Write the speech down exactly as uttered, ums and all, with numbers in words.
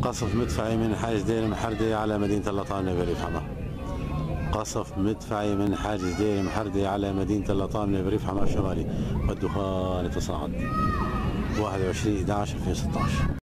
قصف مدفعي من حاجز دير محردي على مدينة اللطامنة بريف حماه. قصف مدفعي من حاجز دير محردي على مدينة اللطامنة بريف حماه الشمالي، والدخان تصاعد. واحد وعشرين أحد عشر ألفين وستة عشر.